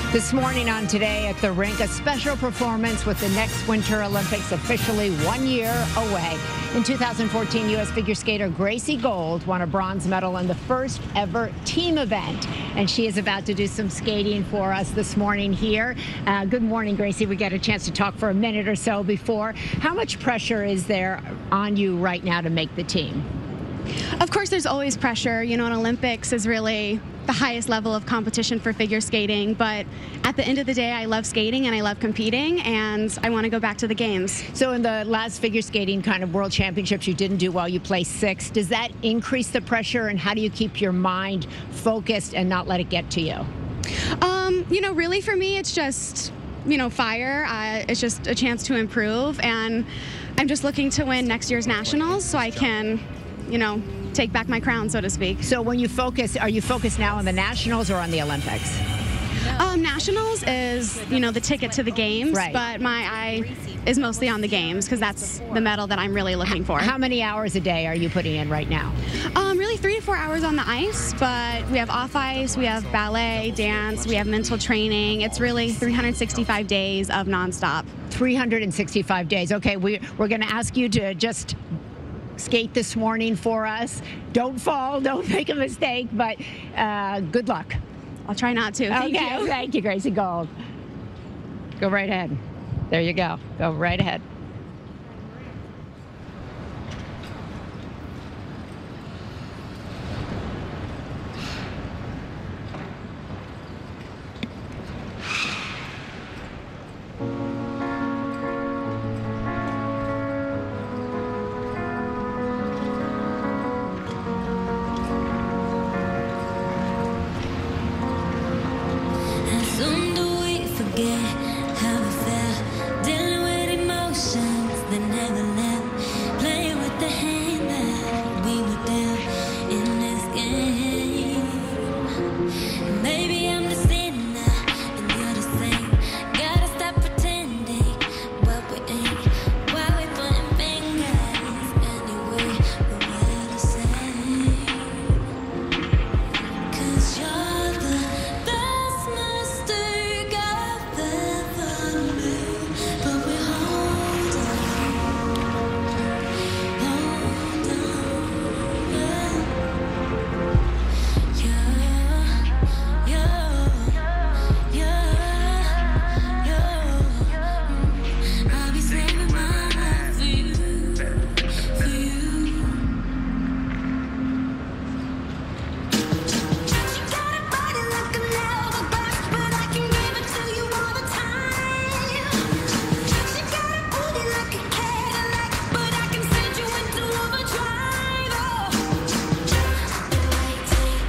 This morning on Today at the Rink, a special performance with the next Winter Olympics officially 1 year away. In 2014, U.S. figure skater Gracie Gold won a bronze medal in the first ever team event. And she is about to do some skating for us this morning here. Good morning, Gracie. We get a chance to talk for a minute or so before. How much pressure is there on you right now to make the team? Of course, there's always pressure. You know, an Olympics is really the highest level of competition for figure skating, but at the end of the day, I love skating and I love competing, and I want to go back to the games. So in the last figure skating kind of world championships, you didn't do well, you placed sixth. Does that increase the pressure, and how do you keep your mind focused and not let it get to you? You know, really for me, it's just, fire. It's just a chance to improve, and I'm just looking to win next year's nationals so I can, take back my crown, so to speak. So when you focus, are you focused now on the nationals or on the Olympics? Nationals is, the ticket to the games, right. But my eye is mostly on the games because that's the medal that I'm really looking for. How many hours a day are you putting in right now? Really 3 to 4 hours on the ice, but we have off ice, we have ballet, dance, we have mental training. It's really 365 days of nonstop. 365 days. Okay, we're going to ask you to just skate this morning for us. Don't fall, don't make a mistake, but good luck. I'll try not to. Thank you. Thank you, Gracie Gold. Go right ahead. There you go. Go right ahead. How we felt, dealing with emotions that never left, playing with the hand that we were dealt in this game. Maybe I'm the sinner and you're the same. Gotta stop pretending what we ain't. Why we pointing fingers anyway? We're the same. 'Cause you're the best mistake I've ever made. But we hold on, I'll be saving my life for you, for you. She got a body like a lava burst, but I can give it to you all the time. She got a booty like a Cadillac, but I can send you into overdrive. Oh, the way you take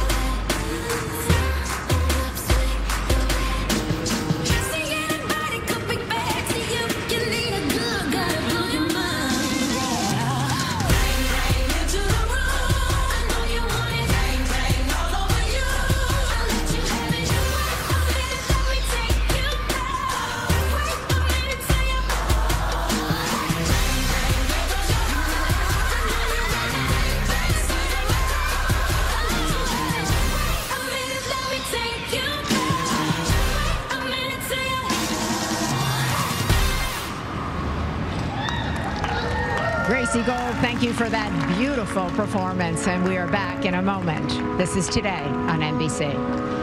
see anybody could be bad to you. You need a good, gotta blow your mind. Bang, bang into the room. I know you want it. Bang, bang all over you. I'll let you have it your way. A minute, let me take you back. Wait a minute till you bang, bang, there goes your heart. I know you want it. Bang, bang, say it right. I'll let you have it your way. A minute, let me take you back. Wait a minute till you Gracie Gold, thank you for that beautiful performance, and we are back in a moment. This is Today on NBC.